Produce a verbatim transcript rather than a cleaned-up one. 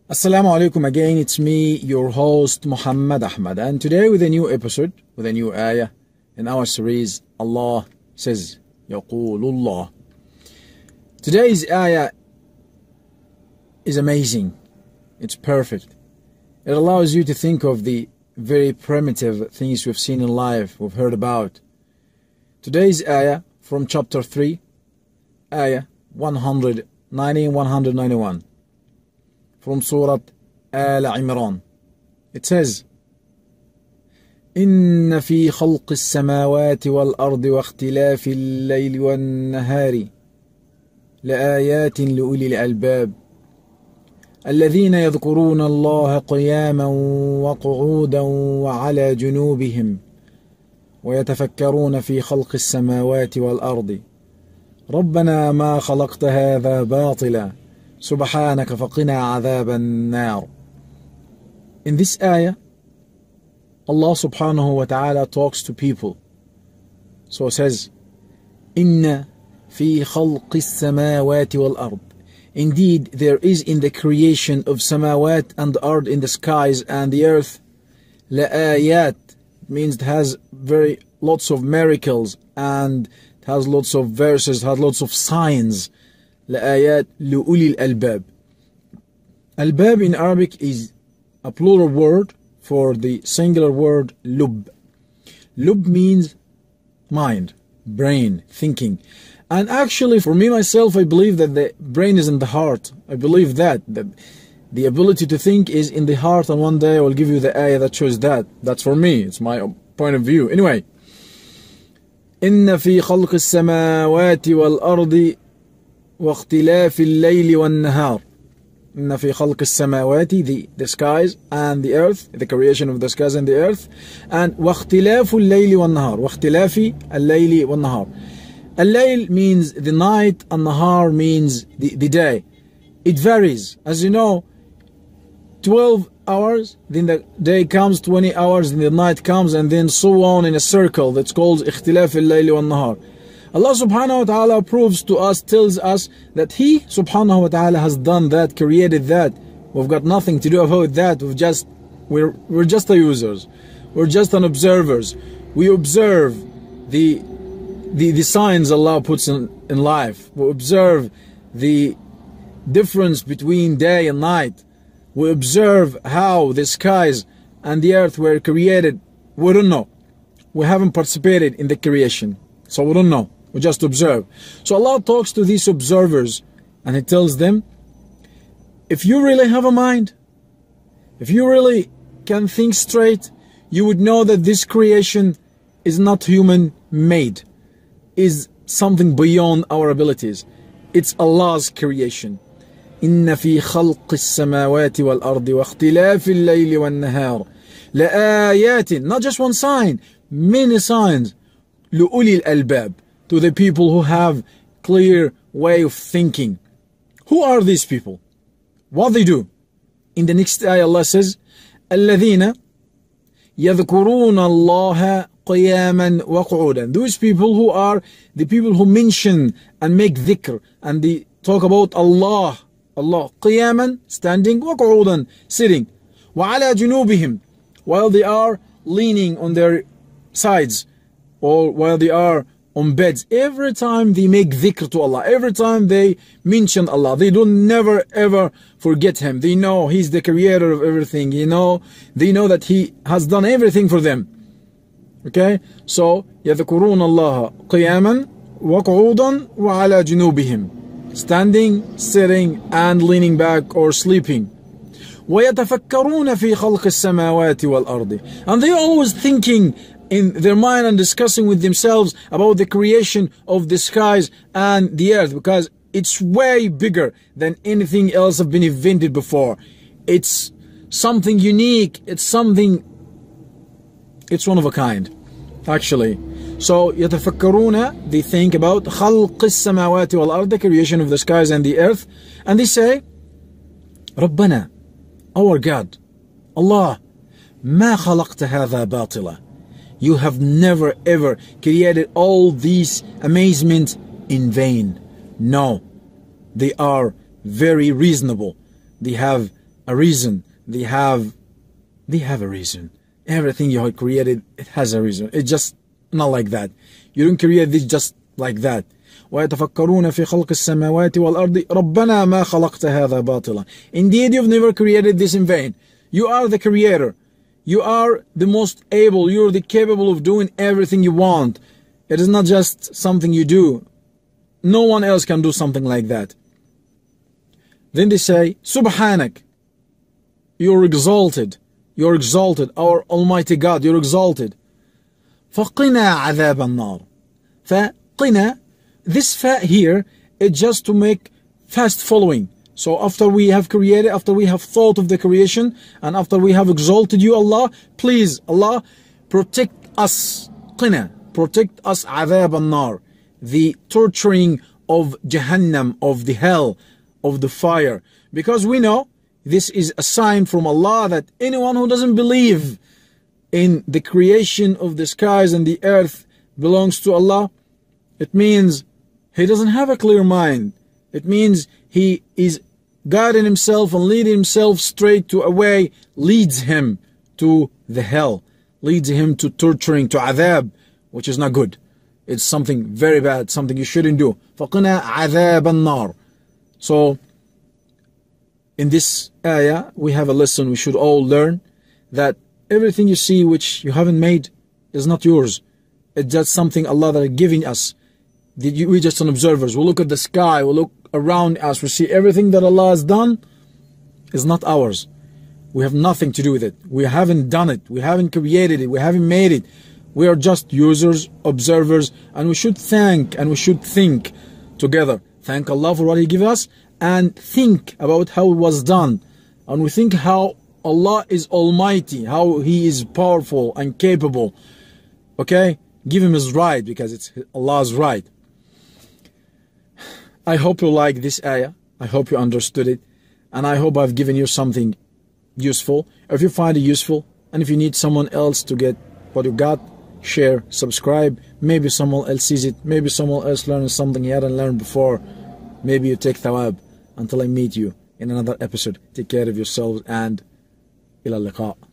Assalamu alaikum again, it's me, your host Muhammad Ahmad, and today with a new episode, with a new ayah in our series, Allah says, Yaqulullah. Today's ayah is amazing, it's perfect. It allows you to think of the very primitive things we've seen in life, we've heard about. Today's ayah from chapter three, ayah one ninety and one ninety-one. From Surah Al Imran. It says, إن في خلق السماوات والأرض واختلاف الليل والنهار لآيات لأولي الألباب الذين يذكرون الله قياما وقعودا وعلى جنوبهم ويتفكرون في خلق السماوات والأرض ربنا ما خلقت هذا باطلا سبحانك فقنا عذاب النار. In this ayah, Allah subhanahu wa ta'ala talks to people. So it says, إِنَّ فِي خَلْقِ السَّمَاوَاتِ وَالْأَرْضِ. Indeed, there is in the creation of samawat and ard, in the skies and the earth, لَآيَات. It means it has very lots of miracles and it has lots of verses, it has lots of signs. لآيات لأولي الألباب. Albab in Arabic is a plural word for the singular word lub. Lub means mind, brain, thinking. And actually for me myself, I believe that the brain is in the heart. I believe that, that the ability to think is in the heart, and one day I will give you the ayah that shows that. That's for me, it's my point of view. Anyway, إن في خلق السماوات والأرض واختلاف الليل والنهار. إن في خلق السماوات, the, the skies and the earth, the creation of the skies and the earth, and واختلاف الليل والنهار. واختلاف الليل والنهار. الليل means the night and nahar means the, the day. It varies. As you know, twelve hours, then the day comes, twenty hours, then the night comes, and then so on in a circle that's called اختلاف الليل والنهار. Allah subhanahu wa ta'ala proves to us, tells us that He subhanahu wa ta'ala has done that, created that. We've got nothing to do about that. We've just, we're, we're just the users. We're just an observers. We observe the, the, the signs Allah puts in, in life. We observe the difference between day and night. We observe how the skies and the earth were created. We don't know. We haven't participated in the creation, so we don't know. We just observe. So Allah talks to these observers and He tells them, if you really have a mind, if you really can think straight, you would know that this creation is not human made, is something beyond our abilities. It's Allah's creation. إن في خلق السماوات والأرض واختلاف الليل والنهار لآيات, not just one sign, many signs, لأولي الألباب, to the people who have clear way of thinking. Who are these people? What they do? In the next ayah Allah says, الذين يذكرون الله قياما وقعودا. Those people who are the people who mention and make dhikr, and they talk about Allah, Allah, قياما, standing, وقعودا, sitting, وعلى جنوبهم, while they are leaning on their sides, or while they are on beds. Every time they make dhikr to Allah, every time they mention Allah, they don't never ever forget Him. They know He's the creator of everything. You know, they know that He has done everything for them. Okay, so يذكرون الله قياما وقعودا وعلى جنوبهم, standing, sitting, and leaning back or sleeping. ويتفكرون في خلق السماوات والأرض, and they're always thinking in their mind and discussing with themselves about the creation of the skies and the earth, because it's way bigger than anything else have been invented before. It's something unique, it's something, it's one of a kind, actually. So يتفكرون, they think about خلق السماوات والأرض, the creation of the skies and the earth, and they say, ربنا, our God, Allah, ما خلقت هذا باطلا. You have never ever created all these amazements in vain. No, they are very reasonable. They have a reason. They have, they have a reason. Everything you have created, it has a reason. It's just not like that. You don't create this just like that. وَيَتَفَكَّرُونَ فِي خَلْقِ السَّمَاوَاتِ وَالْأَرْضِ رَبَّنَا مَا خَلَقْتَ هَذَا بَاطِلًا. Indeed, you've never created this in vain. You are the creator. You are the most able. You're the capable of doing everything you want. It is not just something you do. No one else can do something like that. Then they say, Subhanak. You're exalted. You're exalted. Our Almighty God, you're exalted. فَقِنَا عَذَابَ النَّارِ. فَقِنَا. This fa here is just to make fast following. So after we have created, after we have thought of the creation, and after we have exalted you, Allah, please, Allah, protect us. Qina, protect us, عذاب النار, the torturing of Jahannam, of the hell, of the fire. Because we know this is a sign from Allah that anyone who doesn't believe in the creation of the skies and the earth belongs to Allah. It means he doesn't have a clear mind. It means he is guiding himself and leading himself straight to a way, leads him to the hell, leads him to torturing, to adhab, which is not good. It's something very bad, something you shouldn't do. فَقِنَا عَذَابَ النَّارِ. So, in this ayah, we have a lesson we should all learn, that everything you see which you haven't made is not yours. It's just something Allah that is giving us. We're just an observers. We look at the sky, we look around us, we see everything that Allah has done is not ours. We have nothing to do with it. We haven't done it. We haven't created it. We haven't made it. We are just users, observers, and we should thank and we should think together. Thank Allah for what He gave us and think about how it was done. And we think how Allah is almighty, how He is powerful and capable. Okay? Give Him His right, because it's Allah's right. I hope you like this ayah. I hope you understood it. And I hope I've given you something useful. If you find it useful, and if you need someone else to get what you got, share, subscribe. Maybe someone else sees it. Maybe someone else learns something he hadn't learned before. Maybe you take thawab. Until I meet you in another episode, take care of yourselves and ila liqa.